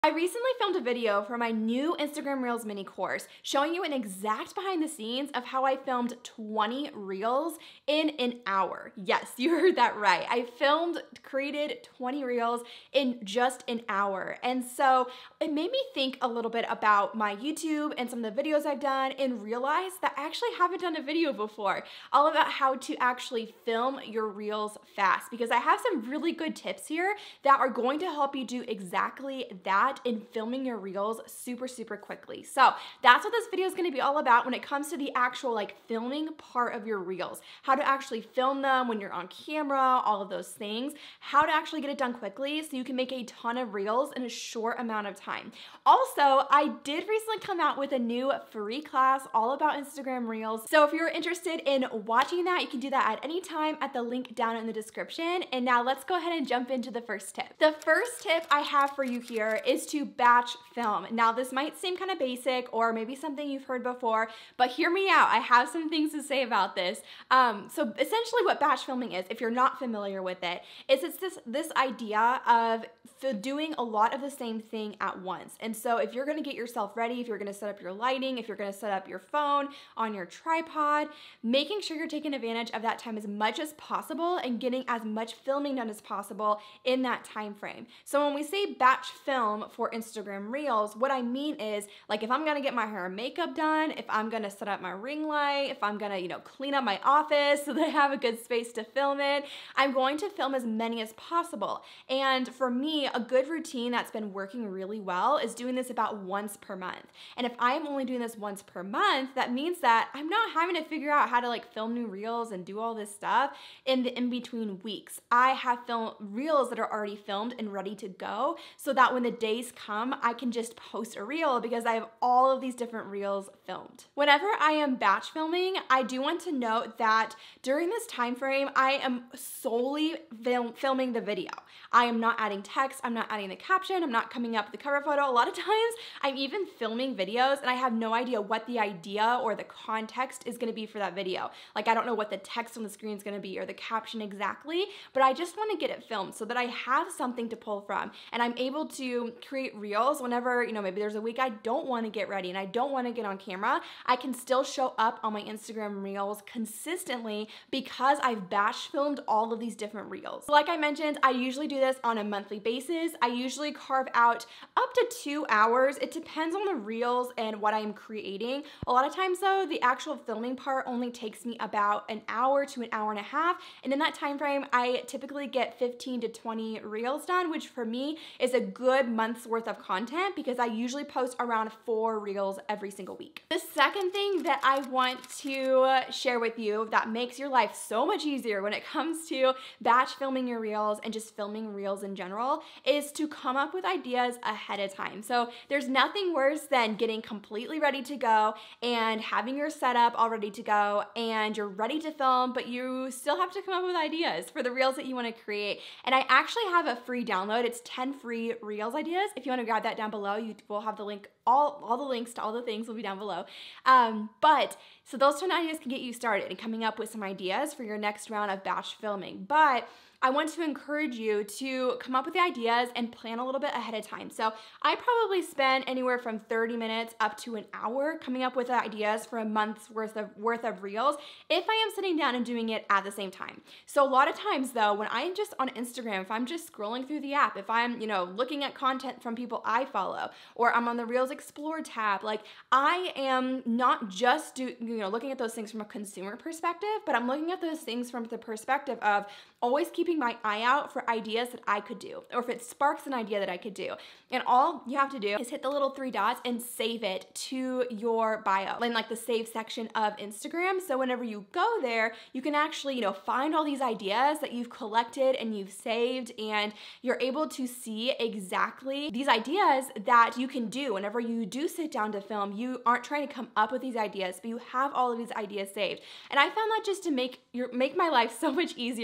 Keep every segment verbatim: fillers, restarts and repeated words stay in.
I recently filmed a video for my new Instagram Reels mini course showing you an exact behind the scenes of how I filmed twenty Reels in an hour. Yes, you heard that right. I filmed, created twenty Reels in just an hour. And so it made me think a little bit about my YouTube and some of the videos I've done and realize that I actually haven't done a video before all about how to actually film your Reels fast, because I have some really good tips here that are going to help you do exactly that in filming your Reels super, super quickly. So that's what this video is going to be all about when it comes to the actual like filming part of your Reels, how to actually film them when you're on camera, all of those things, how to actually get it done quickly so you can make a ton of Reels in a short amount of time. Also, I did recently come out with a new free class all about Instagram Reels. So if you're interested in watching that, you can do that at any time at the link down in the description. And now let's go ahead and jump into the first tip. The first tip I have for you here is to batch film. Now this might seem kind of basic or maybe something you've heard before, but hear me out. I have some things to say about this. Um, so essentially what batch filming is, if you're not familiar with it, is it's this, this idea of doing a lot of the same thing at once. And so if you're gonna get yourself ready, if you're gonna set up your lighting, if you're gonna set up your phone on your tripod, making sure you're taking advantage of that time as much as possible and getting as much filming done as possible in that time frame. So when we say batch film for Instagram Reels, what I mean is, like, if I'm gonna get my hair and makeup done, if I'm gonna set up my ring light, if I'm gonna, you know, clean up my office so that I have a good space to film it, I'm going to film as many as possible. And for me, a good routine that's been working really well is doing this about once per month. And if I'm only doing this once per month, that means that I'm not having to figure out how to like film new Reels and do all this stuff in the in-between weeks. I have film Reels that are already filmed and ready to go so that when the days come, I can just post a Reel because I have all of these different Reels filmed. Whenever I am batch filming, I do want to note that during this time frame, I am solely film filming the video. I am not adding text, I'm not adding the caption, I'm not coming up with the cover photo. A lot of times, I'm even filming videos and I have no idea what the idea or the context is gonna be for that video. Like, I don't know what the text on the screen is gonna be or the caption exactly, but I just wanna get it filmed so that I have something to pull from and I'm able to create Reels whenever, you know, maybe there's a week I don't wanna get ready and I don't wanna get on camera. I can still show up on my Instagram Reels consistently because I've batch filmed all of these different Reels. Like I mentioned, I usually do this on a monthly basis. I usually carve out up to two hours. It depends on the Reels and what I'm creating. A lot of times though, the actual filming part only takes me about an hour to an hour and a half. And in that time frame, I typically get fifteen to twenty Reels done, which for me is a good month's worth of content because I usually post around four Reels every single week. The second thing that I want to share with you that makes your life so much easier when it comes to batch filming your Reels and just filming Reels in general is to come up with ideas ahead of time. So there's nothing worse than getting completely ready to go and having your setup all ready to go and you're ready to film, but you still have to come up with ideas for the Reels that you want to create. And I actually have a free download. It's ten free Reels ideas. If you want to grab that down below, you will have the link, all, all the links to all the things will be down below. Um, but so those ten ideas can get you started and coming up with some ideas for your next round of batch filming. But I want to encourage you to come up with the ideas and plan a little bit ahead of time. So I probably spend anywhere from thirty minutes up to an hour coming up with ideas for a month's worth of worth of Reels if I am sitting down and doing it at the same time. So a lot of times though, when I'm just on Instagram, if I'm just scrolling through the app, if I'm, you know, looking at content from people I follow, or I'm on the Reels Explore tab, like I am not just do, you know, looking at those things from a consumer perspective, but I'm looking at those things from the perspective of always keeping my eye out for ideas that I could do, or if it sparks an idea that I could do. And all you have to do is hit the little three dots and save it to your bio, in like the save section of Instagram. So whenever you go there, you can actually, you know, find all these ideas that you've collected and you've saved, and you're able to see exactly these ideas that you can do whenever you do sit down to film. You aren't trying to come up with these ideas, but you have all of these ideas saved. And I found that just to make your make my life so much easier when it comes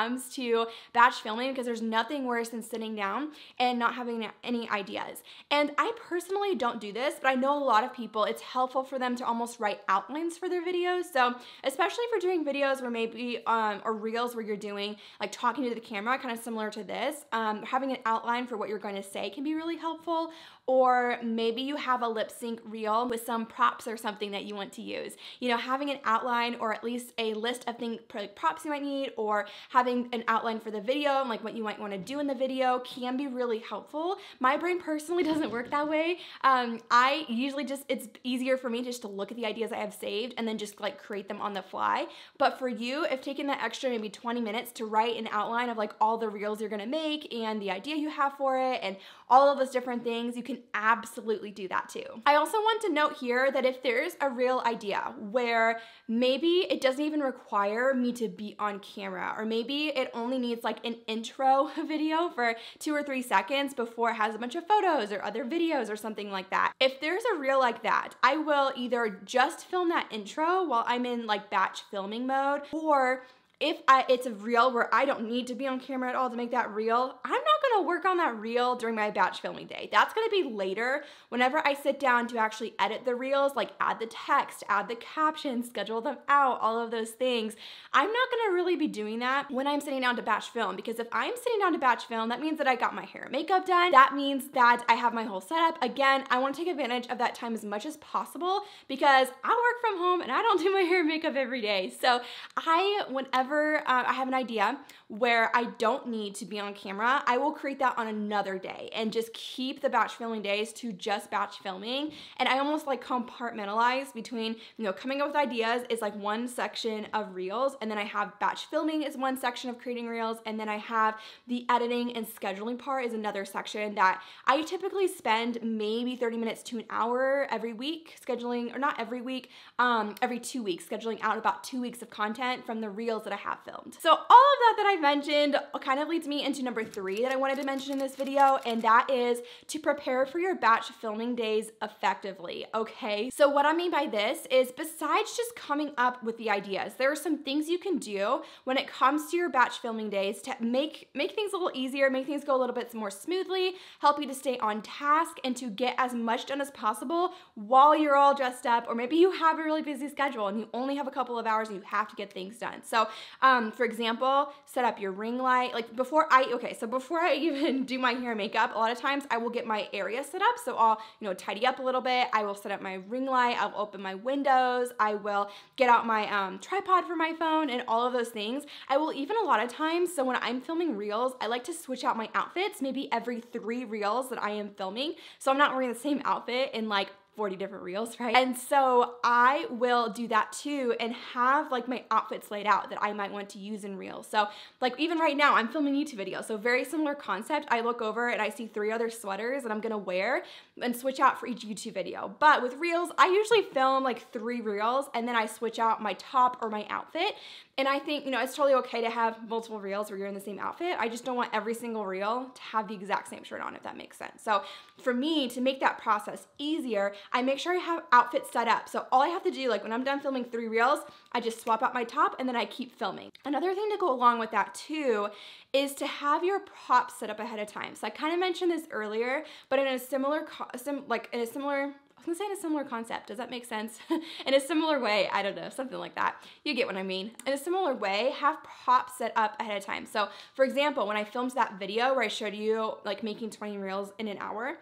comes to batch filming, because there's nothing worse than sitting down and not having any ideas. And I personally don't do this, but I know a lot of people, it's helpful for them to almost write outlines for their videos. So especially for doing videos where maybe, um, or reels where you're doing like talking to the camera, kind of similar to this, um, having an outline for what you're going to say can be really helpful. Or maybe you have a lip sync reel with some props or something that you want to use. You know, having an outline or at least a list of things, props you might need, or having an outline for the video and like what you might want to do in the video can be really helpful. My brain personally doesn't work that way. Um, I usually just, it's easier for me just to look at the ideas I have saved and then just like create them on the fly. But for you, if taking that extra maybe twenty minutes to write an outline of like all the reels you're gonna make and the idea you have for it and all of those different things, you can absolutely do that too. I also want to note here that if there's a real idea where maybe it doesn't even require me to be on camera, or maybe it only needs like an intro video for two or three seconds before it has a bunch of photos or other videos or something like that. If there's a reel like that, I will either just film that intro while I'm in like batch filming mode, or if I, it's a reel where I don't need to be on camera at all to make that reel, I'm not gonna work on that reel during my batch filming day. That's gonna be later whenever I sit down to actually edit the reels, like add the text, add the captions, schedule them out, all of those things. I'm not gonna really be doing that when I'm sitting down to batch film, because if I'm sitting down to batch film, that means that I got my hair and makeup done. That means that I have my whole setup. Again, I wanna take advantage of that time as much as possible because I work from home and I don't do my hair and makeup every day. So I, whenever Uh, I have an idea where I don't need to be on camera, I will create that on another day and just keep the batch filming days to just batch filming. And I almost like compartmentalize between, you know, coming up with ideas is like one section of reels, and then I have batch filming is one section of creating reels, and then I have the editing and scheduling part is another section that I typically spend maybe thirty minutes to an hour every week scheduling, or not every week, um, every two weeks, scheduling out about two weeks of content from the reels that I have filmed. So all of that that I mentioned kind of leads me into number three that I wanted to mention in this video, and that is to prepare for your batch filming days effectively, okay? So what I mean by this is, besides just coming up with the ideas, there are some things you can do when it comes to your batch filming days to make, make things a little easier, make things go a little bit more smoothly, help you to stay on task, and to get as much done as possible while you're all dressed up, or maybe you have a really busy schedule and you only have a couple of hours and you have to get things done. So um, for example, set up your ring light. Like before I, okay, so before I even do my hair and makeup, a lot of times I will get my area set up. So I'll, you know, tidy up a little bit. I will set up my ring light. I'll open my windows. I will get out my um, tripod for my phone and all of those things. I will even a lot of times, so when I'm filming reels, I like to switch out my outfits maybe every three reels that I am filming. So I'm not wearing the same outfit in like forty different reels, right? And so I will do that too and have like my outfits laid out that I might want to use in reels. So like even right now I'm filming YouTube videos, so very similar concept. I look over and I see three other sweaters that I'm gonna wear and switch out for each YouTube video. But with reels, I usually film like three reels and then I switch out my top or my outfit. And I think, you know, it's totally okay to have multiple reels where you're in the same outfit. I just don't want every single reel to have the exact same shirt on, if that makes sense. So for me, to make that process easier, I make sure I have outfits set up. So all I have to do, like when I'm done filming three reels, I just swap out my top and then I keep filming. Another thing to go along with that too is to have your props set up ahead of time. So I kind of mentioned this earlier, but in a similar, sim like in a similar, I was gonna say in a similar concept, does that make sense? In a similar way, I don't know, something like that. You get what I mean. In a similar way, have props set up ahead of time. So for example, when I filmed that video where I showed you like making twenty reels in an hour,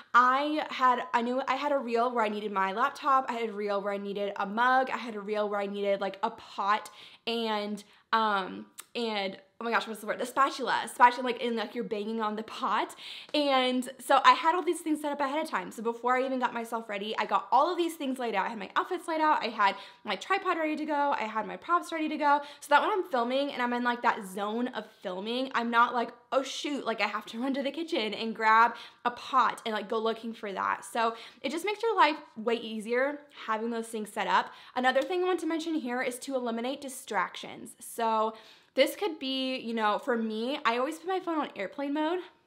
I had, I knew I had a reel where I needed my laptop, I had a reel where I needed a mug, I had a reel where I needed like a pot and, um, and oh my gosh, what's the word? The spatula, spatula like in like you're banging on the pot. And so I had all these things set up ahead of time. So before I even got myself ready, I got all of these things laid out. I had my outfits laid out. I had my tripod ready to go. I had my props ready to go. So that when I'm filming and I'm in like that zone of filming, I'm not like, oh shoot, like I have to run to the kitchen and grab a pot and like go looking for that. So it just makes your life way easier having those things set up. Another thing I want to mention here is to eliminate distractions. So this could be, you know, for me, I always put my phone on airplane mode.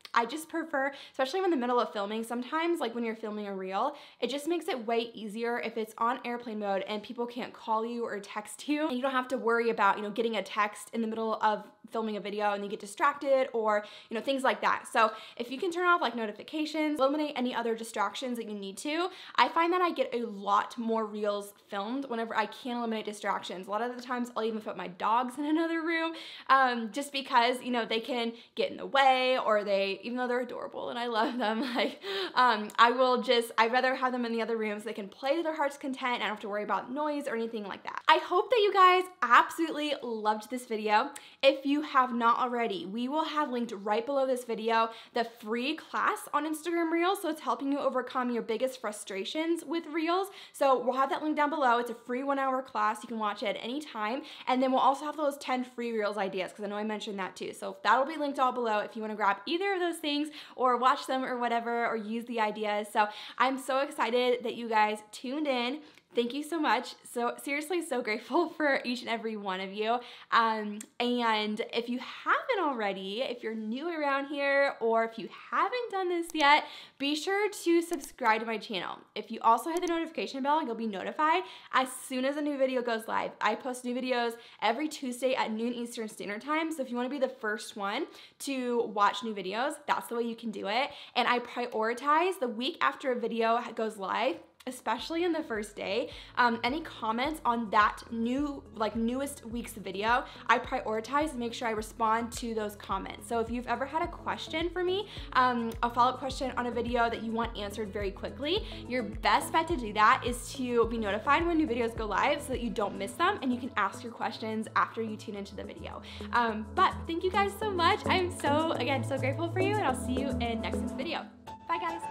I just prefer, especially in the middle of filming, sometimes like when you're filming a reel, it just makes it way easier if it's on airplane mode and people can't call you or text you, and you don't have to worry about, you know, getting a text in the middle of filming a video and you get distracted, or, you know, things like that. So if you can turn off like notifications, eliminate any other distractions that you need to, I find that I get a lot more reels filmed whenever I can eliminate distractions. A lot of the times I'll even put my dogs in another room, um, just because, you know, they can get in the way, or they, even though they're adorable and I love them, like, um, I will just, I'd rather have them in the other room so they can play to their heart's content and I don't have to worry about noise or anything like that. I hope that you guys absolutely loved this video. If you have not already, we will have linked right below this video the free class on Instagram Reels, so it's helping you overcome your biggest frustrations with Reels. So we'll have that link down below. It's a free one hour class. You can watch it at any time. And then we'll also have those ten free Reels ideas, because I know I mentioned that too. So that'll be linked all below if you want to grab either of those things or watch them or whatever, or use the ideas. So I'm so excited that you guys tuned in. Thank you so much. So seriously, so grateful for each and every one of you. Um, and if you haven't already, if you're new around here, or if you haven't done this yet, be sure to subscribe to my channel. If you also hit the notification bell, you'll be notified as soon as a new video goes live. I post new videos every Tuesday at noon Eastern Standard Time. So if you want to be the first one to watch new videos, that's the way you can do it. And I prioritize the week after a video goes live, especially in the first day. Um, any comments on that new, like newest week's video, I prioritize to make sure I respond to those comments. So if you've ever had a question for me, um, a follow-up question on a video that you want answered very quickly, your best bet to do that is to be notified when new videos go live so that you don't miss them and you can ask your questions after you tune into the video. Um, but thank you guys so much. I'm so, again, so grateful for you, and I'll see you in next week's video. Bye guys.